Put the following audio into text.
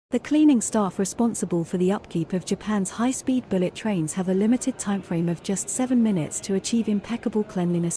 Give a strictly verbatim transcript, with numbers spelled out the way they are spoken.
The cleaning staff responsible for the upkeep of Japan's high-speed bullet trains have a limited timeframe of just seven minutes to achieve impeccable cleanliness